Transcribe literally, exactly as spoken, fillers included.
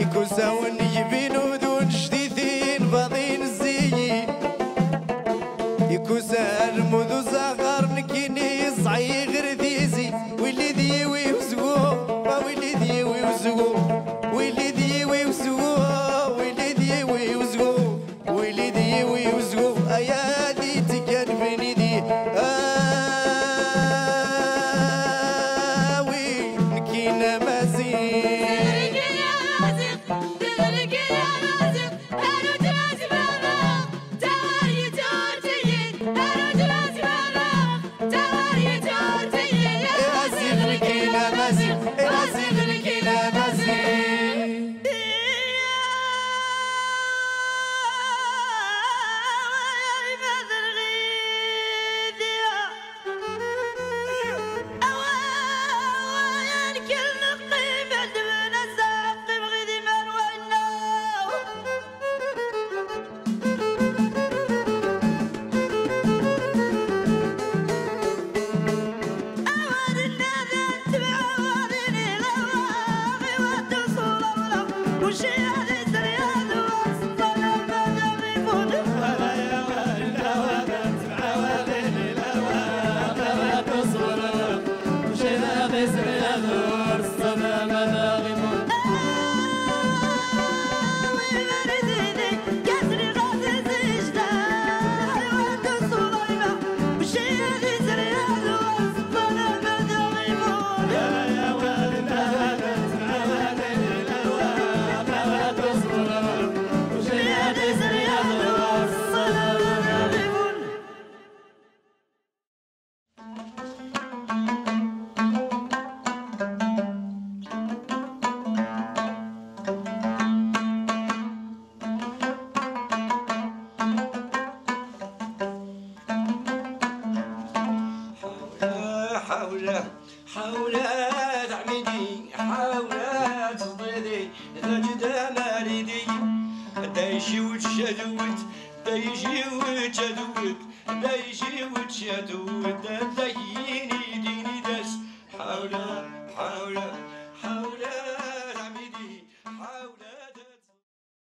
يكوساون يبينو دون جديدين باضين الزين يكوسان مذو زغر نكيني صعي غير ديزي ويلي ذي ويوزقو ويلي ذي ويوزقو ويلي ذي ويوزقو ويلي ذي ويوزقو ويلي ذي ويوزقو ايا دي تكن بني دي آوي نكينا مازين حولة حولة تعميدي حولة تصديدي نجد مريدي دايشي وتشدود دايشي وتشدود دايشي وتشدود دايني ديني داس حولة حولة